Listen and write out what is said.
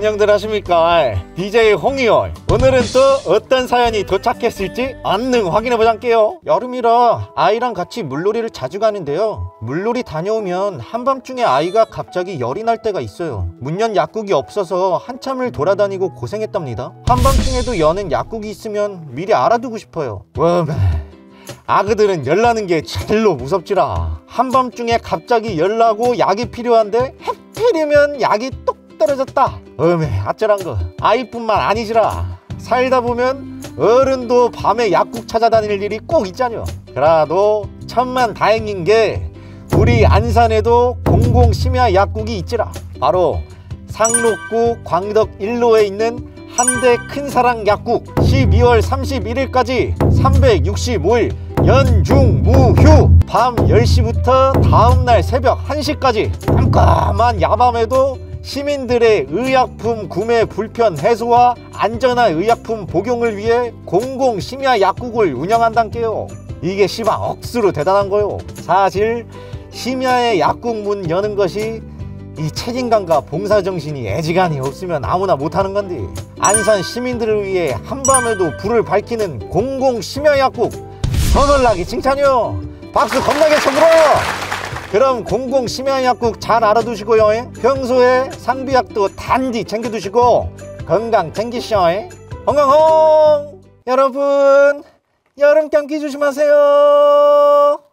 안녕들 하십니까. DJ 홍이요. 오늘은 또 어떤 사연이 도착했을지 얼른 확인해보자게요. 여름이라 아이랑 같이 물놀이를 자주 가는데요, 물놀이 다녀오면 한밤중에 아이가 갑자기 열이 날 때가 있어요. 문연 약국이 없어서 한참을 돌아다니고 고생했답니다. 한밤중에도 여는 약국이 있으면 미리 알아두고 싶어요. 아그들은 열나는 게 제일로 무섭지라. 한밤중에 갑자기 열나고 약이 필요한데 하필이면 약이 똑 떨어졌다. 아찔한거. 아이뿐만 아니지라. 살다 보면 어른도 밤에 약국 찾아다닐 일이 꼭 있잖여. 그래도 천만 다행인 게 우리 안산에도 공공심야 약국이 있지라. 바로 상록구 광덕 1로에 있는 한대 큰사랑 약국. 12월 31일까지 365일 연중무휴 밤 10시부터 다음날 새벽 1시까지 깜깜한 야밤에도 시민들의 의약품 구매 불편 해소와 안전한 의약품 복용을 위해 공공심야 약국을 운영한단께요. 이게 시방 억수로 대단한 거요. 사실 심야에 약국 문 여는 것이 이 책임감과 봉사정신이 애지간히 없으면 아무나 못하는 건데, 안산 시민들을 위해 한밤에도 불을 밝히는 공공심야 약국 서늘나게 칭찬이요. 박수 겁나게 쳐불어요. 그럼 공공심야 약국 잘 알아두시고요. 평소에 상비약도 단디 챙겨두시고 건강 챙기시오. 홍홍홍. 여러분, 여름 감기 조심하세요.